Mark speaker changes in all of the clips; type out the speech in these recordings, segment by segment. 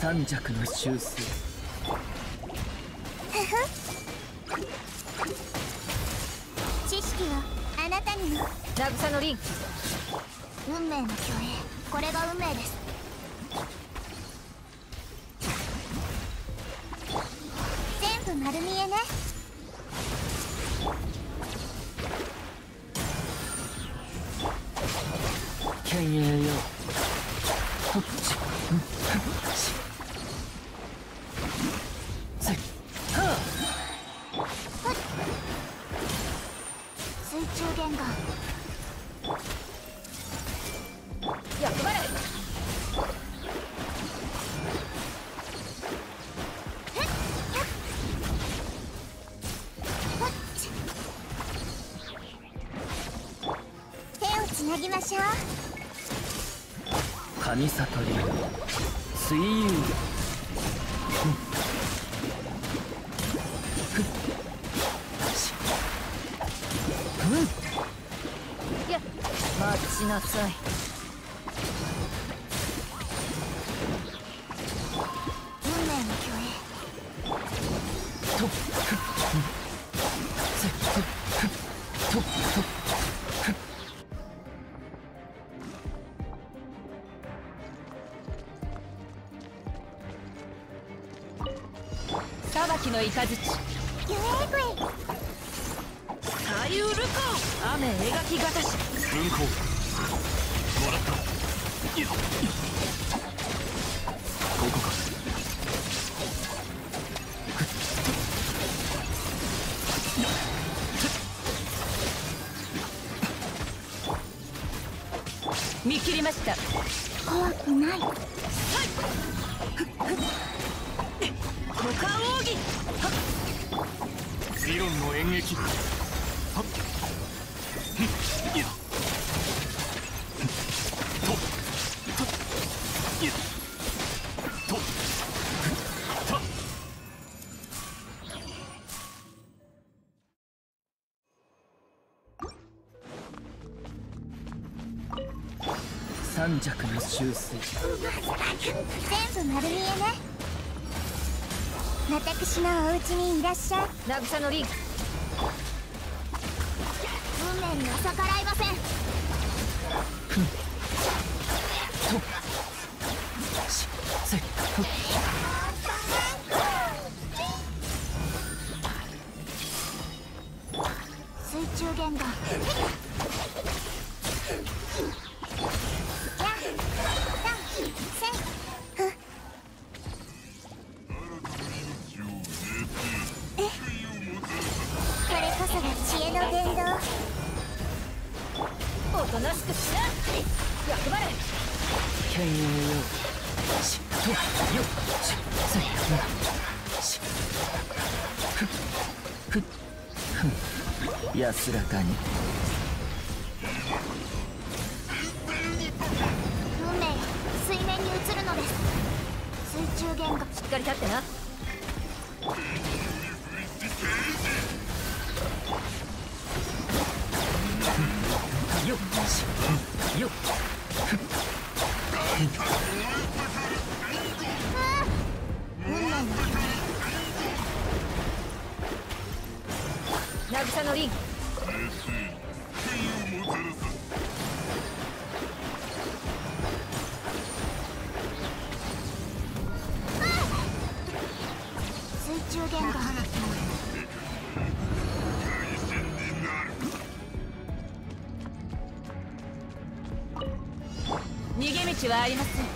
Speaker 1: 三弱の修正。
Speaker 2: 知識はあなたにも。
Speaker 3: 渚のリン。
Speaker 2: 運命の虚栄、これが運命です。全部丸見えね。
Speaker 1: 犬猿よ。ほっち。せっ。はあ。
Speaker 2: 水中言語。
Speaker 3: 役払い。
Speaker 2: 手をつなぎましょう。
Speaker 1: 神悟り水遊魚。
Speaker 3: いや、待ちなさい。
Speaker 2: 運命の虚栄。
Speaker 1: とっせっとっ
Speaker 3: 裁きの雷。
Speaker 2: ゆえぐい。
Speaker 3: 左右ルコー。雨描きがたし。
Speaker 1: 文庫もらった。いやここか。
Speaker 3: 見切りました。
Speaker 2: 怖くない。
Speaker 3: 股間奥義。
Speaker 1: 理論の演劇。はっいやといやとた。三弱の修正。
Speaker 2: 全部丸見えね。私のお家にいらっしゃい。
Speaker 3: 渚のリン。
Speaker 2: 運命には逆らいません。
Speaker 1: としせっと。
Speaker 2: 水中言語。これこそが知恵の伝道。
Speaker 3: おとなしくしな。役払い。
Speaker 1: 犬猿よ。しとよしせっしふっふっふん安らかに。
Speaker 2: 運命が水面に映るのです。水中言語。
Speaker 3: しっかり立ってな。
Speaker 1: よしよ
Speaker 2: 運命の
Speaker 3: 渚のリン。
Speaker 2: 水中言語。
Speaker 3: 逃げ道はありません。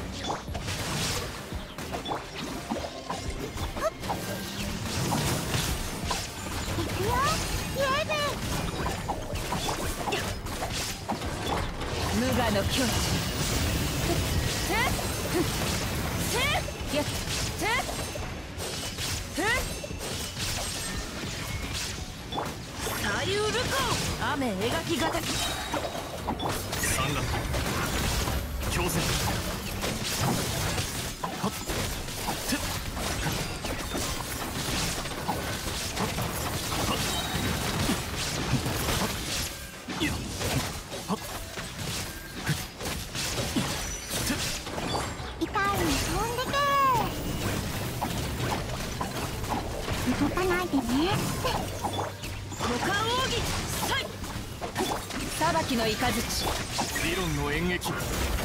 Speaker 2: 行くよイエベ。
Speaker 3: 無我の境地。左右ルコー。雨描きがたき。
Speaker 1: 三段強制はっていやはっ
Speaker 2: 痛いに飛んでけ。
Speaker 3: 裁きの雷
Speaker 1: 理論の演劇。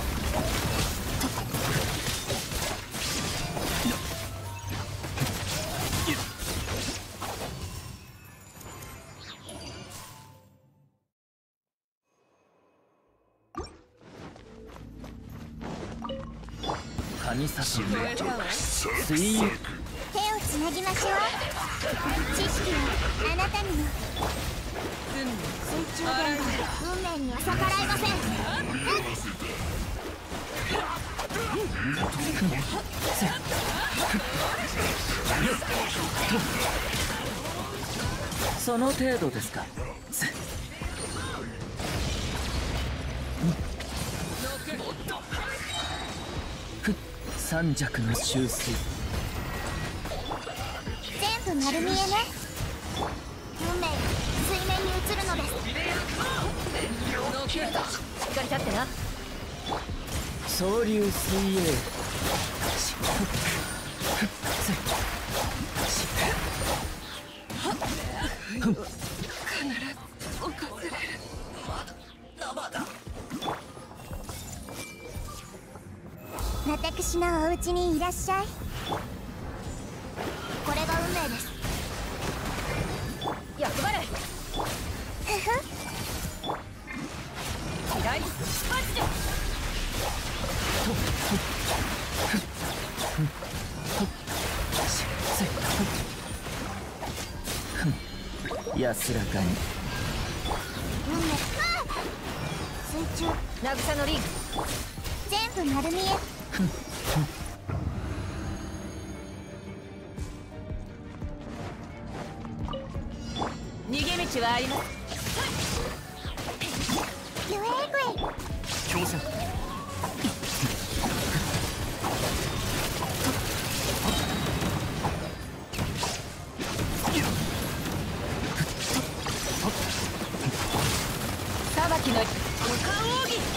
Speaker 1: 神里の水泳。
Speaker 2: 手をつなぎましょう。知識はあなたにも。水中伝は運命には逆らえません。
Speaker 1: その程度ですか。三弱の修正。
Speaker 2: 全部丸見えね。運命が水面に映るのです。
Speaker 3: しっかり立ってな。
Speaker 1: 総流水泳。
Speaker 2: 私のお家にいらっしゃい。これが運命です。
Speaker 3: 役払い左マジで
Speaker 1: 安らかに。
Speaker 2: 運命。水中
Speaker 3: 渚のリング
Speaker 2: 全部丸見え。
Speaker 3: 逃げ道はあります。
Speaker 2: ゆえぐい
Speaker 1: 強戦。
Speaker 3: 裁きの五冠奥義。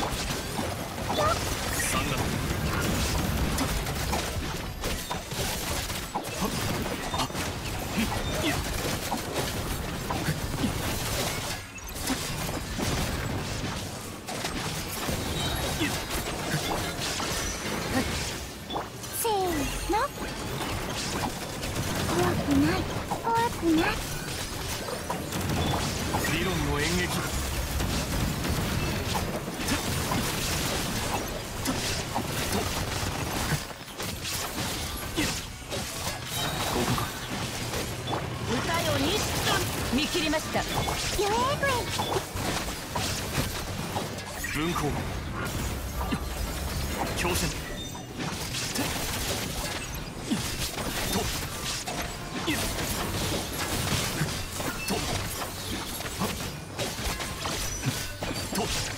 Speaker 2: せーの。怖くない怖くない。
Speaker 1: 理論の演劇。
Speaker 3: 歌よに見切りました。
Speaker 2: ゆえぐい
Speaker 1: 分光。強戦。と